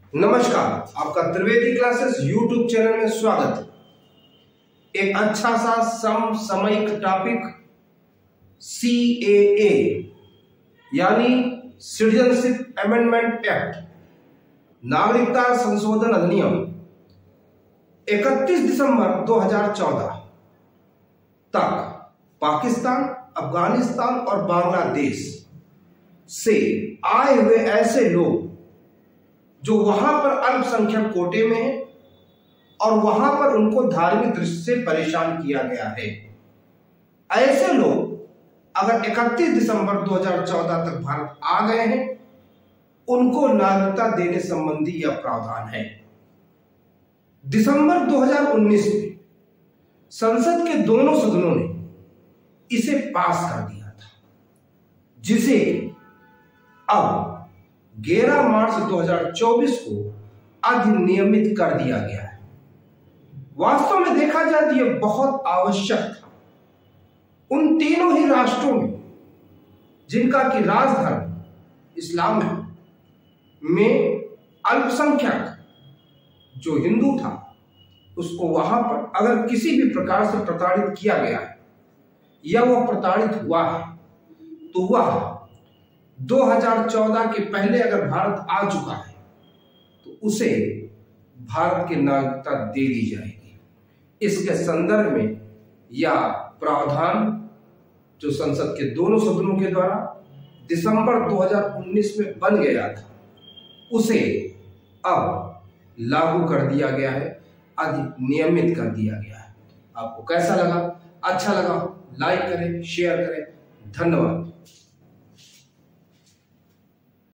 नमस्कार, आपका Trivedi classes YouTube channel में स्वागत है। एक अच्छा सा समसामयिक टॉपिक CAA यानी सिटीजनशिप अमेंडमेंट एक्ट, नागरिकता संशोधन अधिनियम 31 दिसंबर 2014 तक पाकिस्तान, अफगानिस्तान और बांग्लादेश से आए हुए ऐसे लोग जो वहां पर अल्पसंख्यक कोटे में है और वहां पर उनको धार्मिक दृष्टि से परेशान किया गया है, ऐसे लोग अगर 31 दिसंबर 2014 तक भारत आ गए हैं, उनको नागरिकता देने संबंधी यह प्रावधान है। दिसंबर 2019 में संसद के दोनों सदनों ने इसे पास कर दिया था, जिसे अब 11 मार्च 2024 को अधिनियमित कर दिया गया है। वास्तव में देखा जाए तो यह बहुत आवश्यक था। उन तीनों ही राष्ट्रों में जिनका कि राजधर्म इस्लाम है, में अल्पसंख्यक जो हिंदू था, उसको वहां पर अगर किसी भी प्रकार से प्रताड़ित किया गया है या वह प्रताड़ित हुआ है, तो वह 2014 के पहले अगर भारत आ चुका है तो उसे भारत की नागरिकता दे दी जाएगी। इसके संदर्भ में यह प्रावधान जो संसद के दोनों सदनों के द्वारा दिसंबर 2019 में बन गया था, उसे अब लागू कर दिया गया है, अधिनियमित कर दिया गया है। आपको कैसा लगा? अच्छा लगा लाइक करें, शेयर करें। धन्यवाद।